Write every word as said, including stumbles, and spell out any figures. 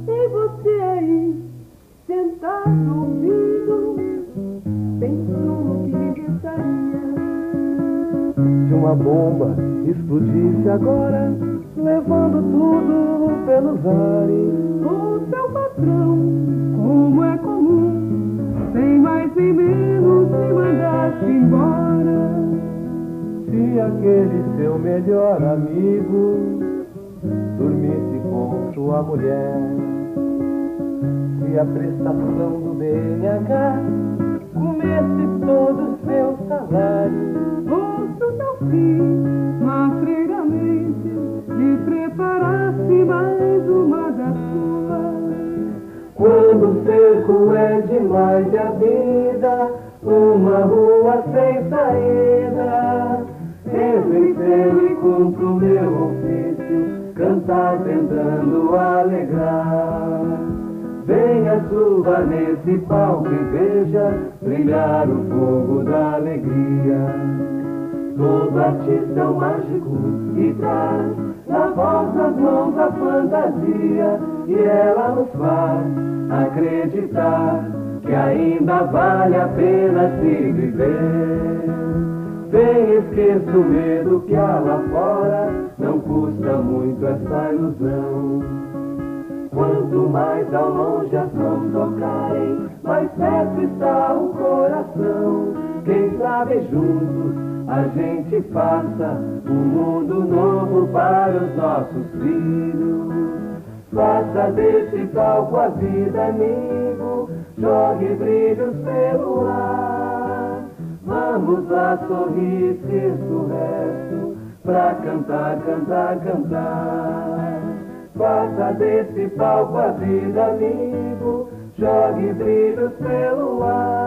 E você aí, sentado ouvindo, pensou no que restaria se uma bomba explodisse agora, levando tudo pelos ares. o seu patrão, como é comum, sem mais nem menos, se mandasse embora. Se aquele seu melhor amigo dormisse com sua mulher, se a prestação do B N H comesse todo o seu salário, Ouço seu fim, mas freiramente lhe preparasse mais uma das suas. quando o cerco é demais e a vida uma rua sem saída, eu em céu e cumpro o meu ofício, cantar tentando alegrar. Venha, suba nesse palco e veja brilhar o fogo da alegria. Todo artista é um mágico e traz na voz das mãos a fantasia, e ela nos faz acreditar que ainda vale a pena se viver. Vem, esqueça o medo que há lá fora, não custa muito essa ilusão. Quanto mais ao longe as mãos tocarem, mais perto está o coração. Quem sabe juntos a gente faça um mundo novo para os nossos filhos. Faça desse palco a vida, amigo, jogue brilhos pelo ar. Vamos lá sorrir, esqueça o resto, pra cantar, cantar, cantar. Faça desse palco a vida, amigo, jogue brilhos pelo ar.